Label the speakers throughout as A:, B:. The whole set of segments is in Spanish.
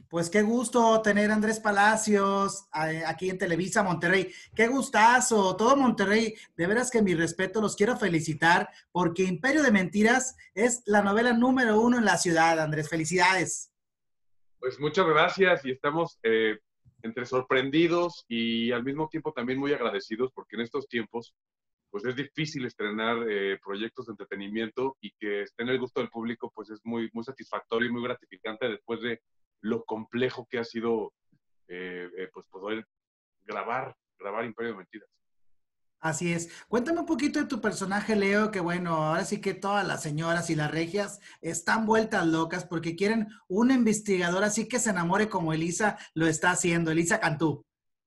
A: Pues qué gusto tener a Andrés Palacios aquí en Televisa Monterrey. Qué gustazo, todo Monterrey. De veras que mi respeto, los quiero felicitar porque Imperio de Mentiras es la novela número uno en la ciudad, Andrés. Felicidades.
B: Pues muchas gracias y estamos entre sorprendidos y al mismo tiempo también muy agradecidos porque en estos tiempos pues es difícil estrenar proyectos de entretenimiento y que esté en el gusto del público pues es muy, muy satisfactorio y muy gratificante después de lo complejo que ha sido pues poder grabar Imperio de Mentiras.
A: Así es. Cuéntame un poquito de tu personaje, Leo, que bueno, ahora sí que todas las señoras y las regias están vueltas locas porque quieren un investigador así que se enamore como Elisa lo está haciendo, Elisa Cantú.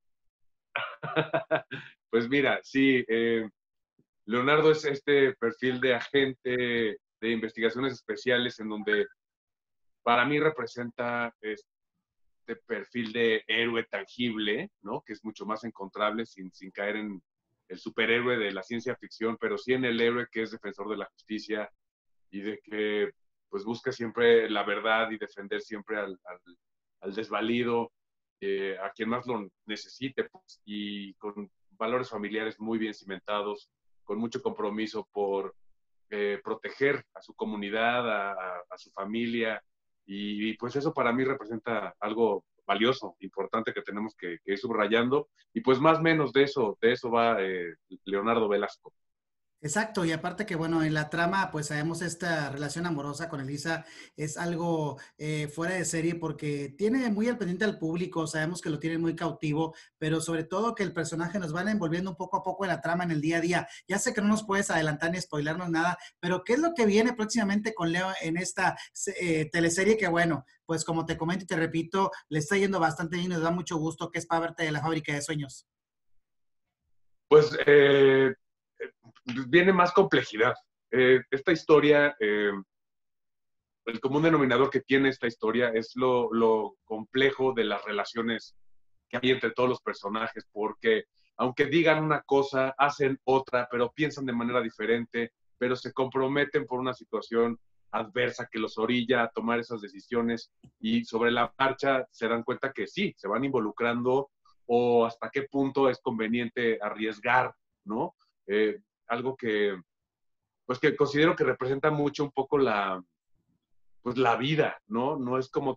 B: Pues mira, sí, Leonardo es este perfil de agente de investigaciones especiales en donde para mí representa este perfil de héroe tangible, ¿no? Que es mucho más encontrable sin caer en el superhéroe de la ciencia ficción, pero sí en el héroe que es defensor de la justicia y de que pues busca siempre la verdad y defender siempre al desvalido, a quien más lo necesite, pues, y con valores familiares muy bien cimentados, con mucho compromiso por proteger a su comunidad, a su familia, y pues eso para mí representa algo valioso, importante que tenemos que ir subrayando, y pues más o menos de eso va Leonardo Velasco.
A: Exacto, y aparte que bueno, en la trama pues sabemos esta relación amorosa con Elisa es algo fuera de serie porque tiene muy al pendiente al público, sabemos que lo tiene muy cautivo, pero sobre todo que el personaje nos van envolviendo un poco a poco en la trama en el día a día. Ya sé que no nos puedes adelantar ni spoilarnos nada, pero ¿qué es lo que viene próximamente con Leo en esta teleserie que bueno, pues como te comento y te repito, le está yendo bastante bien y nos da mucho gusto que es parte de la fábrica de sueños?
B: Pues viene más complejidad. Esta historia, el común denominador que tiene esta historia es lo complejo de las relaciones que hay entre todos los personajes, porque aunque digan una cosa, hacen otra, pero piensan de manera diferente, pero se comprometen por una situación adversa que los orilla a tomar esas decisiones y sobre la marcha se dan cuenta que sí, se van involucrando o hasta qué punto es conveniente arriesgar, ¿no? Algo pues que considero que representa mucho un poco pues la vida, ¿no? No es como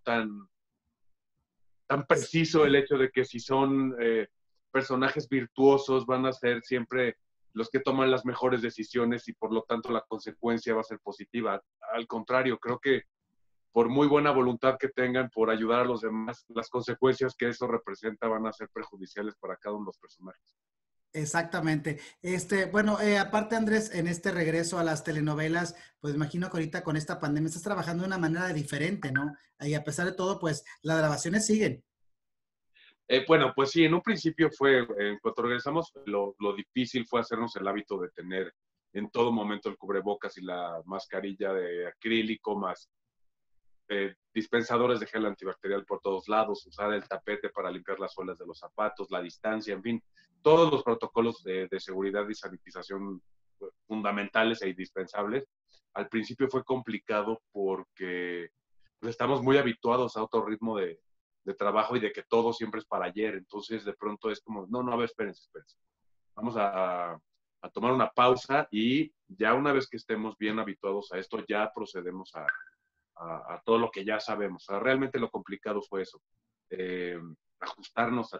B: tan preciso el hecho de que si son personajes virtuosos van a ser siempre los que toman las mejores decisiones y por lo tanto la consecuencia va a ser positiva. Al contrario, creo que por muy buena voluntad que tengan por ayudar a los demás, las consecuencias que eso representa van a ser perjudiciales para cada uno de los personajes.
A: Exactamente. Bueno, aparte Andrés, en este regreso a las telenovelas, pues imagino que ahorita con esta pandemia estás trabajando de una manera diferente, ¿no? Y a pesar de todo, pues las grabaciones siguen.
B: Bueno, pues sí, en un principio fue, en cuanto regresamos, lo difícil fue hacernos el hábito de tener en todo momento el cubrebocas y la mascarilla de acrílico, más dispensadores de gel antibacterial por todos lados, usar el tapete para limpiar las suelas de los zapatos, la distancia, en fin, todos los protocolos de seguridad y sanitización fundamentales e indispensables. Al principio fue complicado porque pues, estamos muy habituados a otro ritmo de trabajo y de que todo siempre es para ayer. Entonces, de pronto es como, no, no, a ver, espérense, espérense. Vamos a tomar una pausa y ya una vez que estemos bien habituados a esto, ya procedemos a todo lo que ya sabemos. O sea, realmente lo complicado fue eso, eh, ajustarnos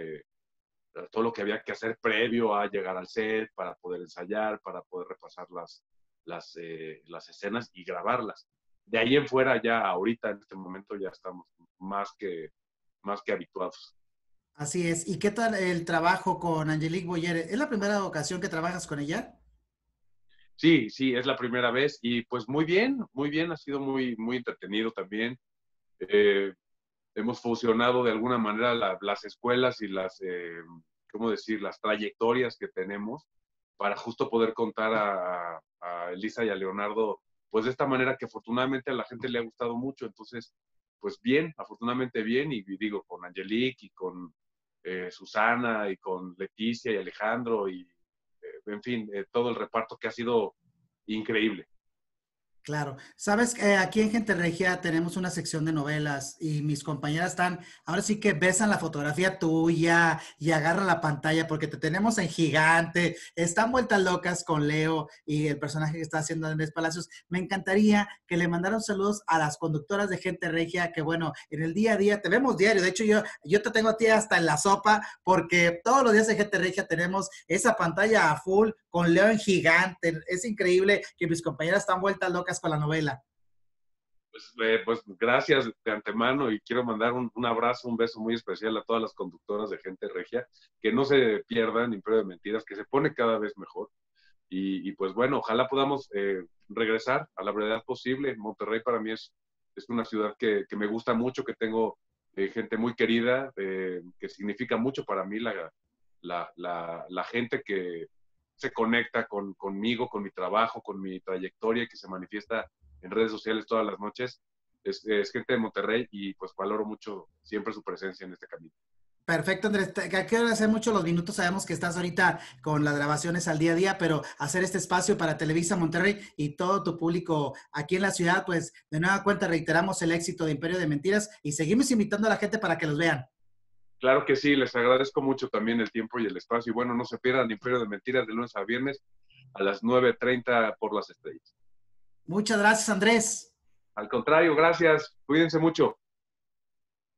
B: a todo lo que había que hacer previo a llegar al set para poder ensayar, para poder repasar las escenas y grabarlas. De ahí en fuera ya ahorita en este momento ya estamos más que habituados.
A: Así es. ¿Y qué tal el trabajo con Angelique Boyer? ¿Es la primera ocasión que trabajas con ella?
B: Sí, sí, es la primera vez y pues muy bien, ha sido muy, muy entretenido también. Eh, hemos fusionado de alguna manera las escuelas y ¿cómo decir?, las trayectorias que tenemos para justo poder contar a Elisa y a Leonardo, pues de esta manera que afortunadamente a la gente le ha gustado mucho. Entonces, pues bien, afortunadamente bien, y digo, con Angelique y con Susana y con Leticia y Alejandro y, en fin, todo el reparto que ha sido increíble.
A: Claro. Sabes, aquí en Gente Regia tenemos una sección de novelas y mis compañeras están, ahora sí que besan la fotografía tuya y agarran la pantalla porque te tenemos en gigante, están vueltas locas con Leo y el personaje que está haciendo Andrés Palacios. Me encantaría que le mandaran saludos a las conductoras de Gente Regia, que bueno, en el día a día, te vemos diario, de hecho yo te tengo a ti hasta en la sopa porque todos los días en Gente Regia tenemos esa pantalla a full con Leo en gigante. Es increíble que mis compañeras están vueltas locas con la novela.
B: Pues gracias de antemano y quiero mandar un abrazo, un beso muy especial a todas las conductoras de Gente Regia, que no se pierdan Imperio de Mentiras, que se pone cada vez mejor. Y pues bueno, ojalá podamos regresar a la brevedad posible. Monterrey para mí es una ciudad que me gusta mucho, que tengo gente muy querida, que significa mucho para mí la gente que se conecta conmigo, con mi trabajo, con mi trayectoria, que se manifiesta en redes sociales todas las noches. Es gente de Monterrey y pues valoro mucho siempre su presencia en este camino.
A: Perfecto, Andrés. Quiero agradecer mucho los minutos. Sabemos que estás ahorita con las grabaciones al día a día, pero hacer este espacio para Televisa Monterrey y todo tu público aquí en la ciudad, pues de nueva cuenta reiteramos el éxito de Imperio de Mentiras y seguimos invitando a la gente para que los vean.
B: Claro que sí, les agradezco mucho también el tiempo y el espacio. Y bueno, no se pierdan Imperio de Mentiras de lunes a viernes a las 9:30 por las estrellas.
A: Muchas gracias, Andrés.
B: Al contrario, gracias. Cuídense mucho.